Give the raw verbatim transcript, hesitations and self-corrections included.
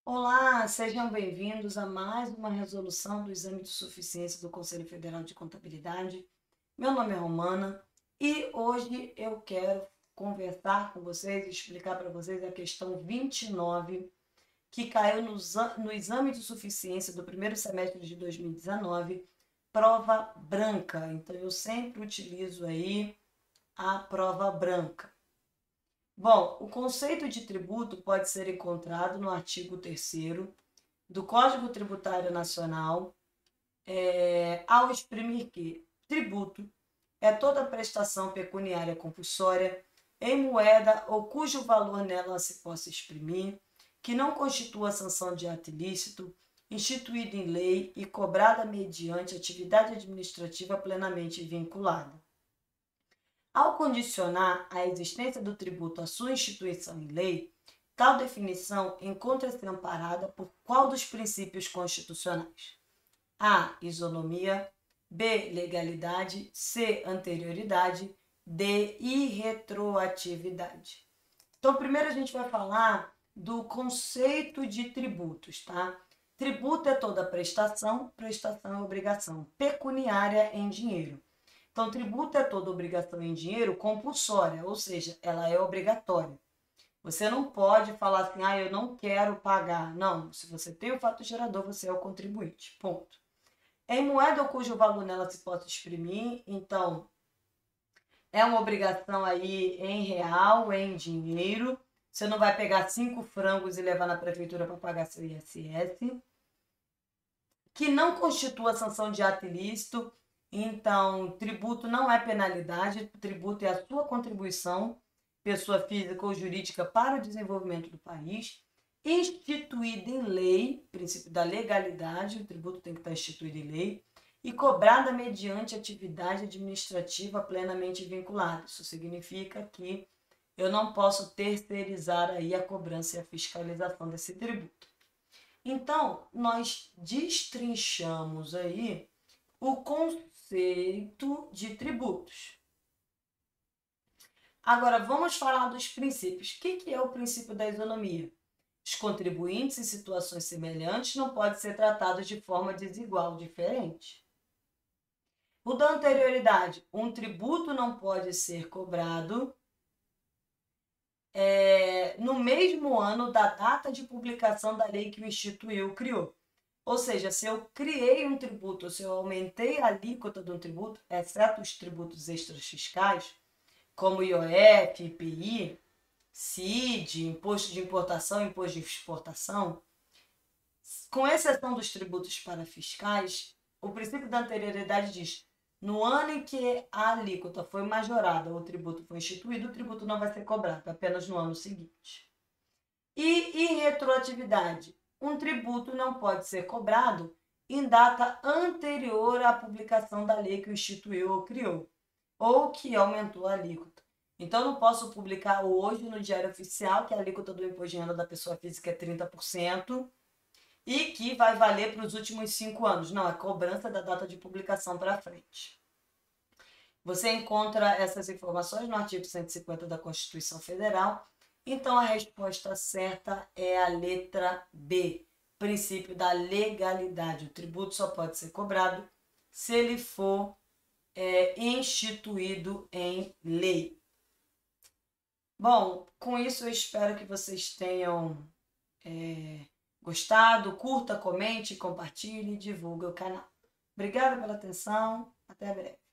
Olá, sejam bem-vindos a mais uma resolução do exame de suficiência do Conselho Federal de Contabilidade. Meu nome é Romana e hoje eu quero conversar com vocês e explicar para vocês a questão vinte e nove, que caiu no, no exame de suficiência do primeiro semestre de dois mil e dezenove, prova branca. Então, eu sempre utilizo aí a prova branca. Bom, o conceito de tributo pode ser encontrado no artigo terceiro do Código Tributário Nacional, é, ao exprimir que tributo é toda prestação pecuniária compulsória em moeda ou cujo valor nela se possa exprimir, que não constitua sanção de ato ilícito, instituída em lei e cobrada mediante atividade administrativa plenamente vinculada. Ao condicionar a existência do tributo à sua instituição em lei, tal definição encontra-se amparada por qual dos princípios constitucionais? A. Isonomia. B. Legalidade. C. Anterioridade. D. Irretroatividade. Então, primeiro a gente vai falar do conceito de tributos, tá? Tributo é toda prestação, prestação é obrigação pecuniária em dinheiro. Então, tributo é toda obrigação em dinheiro compulsória, ou seja, ela é obrigatória. Você não pode falar assim, ah, eu não quero pagar. Não, se você tem o fato gerador, você é o contribuinte, ponto. Em moeda cujo valor nela se possa exprimir, então, é uma obrigação aí em real, em dinheiro. Você não vai pegar cinco frangos e levar na prefeitura para pagar seu I S S. Que não constitua sanção de ato ilícito. Então, tributo não é penalidade, tributo é a sua contribuição, pessoa física ou jurídica, para o desenvolvimento do país, instituída em lei, princípio da legalidade, o tributo tem que estar instituído em lei, e cobrada mediante atividade administrativa plenamente vinculada. Isso significa que eu não posso terceirizar aí a cobrança e a fiscalização desse tributo. Então, nós destrinchamos aí o conceito de tributos. Agora, vamos falar dos princípios. O que é o princípio da isonomia? Os contribuintes em situações semelhantes não podem ser tratados de forma desigual, diferente. O da anterioridade. Um tributo não pode ser cobrado é, no mesmo ano da data de publicação da lei que o instituiu, criou. Ou seja, se eu criei um tributo, se eu aumentei a alíquota de um tributo, exceto os tributos extras fiscais, como I O F, I P I, C I D, Imposto de Importação, Imposto de Exportação, com exceção dos tributos parafiscais, o princípio da anterioridade diz: no ano em que a alíquota foi majorada ou o tributo foi instituído, o tributo não vai ser cobrado, apenas no ano seguinte. E irretroatividade. Um tributo não pode ser cobrado em data anterior à publicação da lei que o instituiu ou criou, ou que aumentou a alíquota. Então, não posso publicar hoje no Diário Oficial que a alíquota do imposto de renda da pessoa física é trinta por cento e que vai valer para os últimos cinco anos. Não, é cobrança da data de publicação para frente. Você encontra essas informações no artigo cento e cinquenta da Constituição Federal. Então, a resposta certa é a letra B, princípio da legalidade. O tributo só pode ser cobrado se ele for é, instituído em lei. Bom, com isso eu espero que vocês tenham é, gostado. Curta, comente, compartilhe e divulgue o canal. Obrigada pela atenção. Até breve.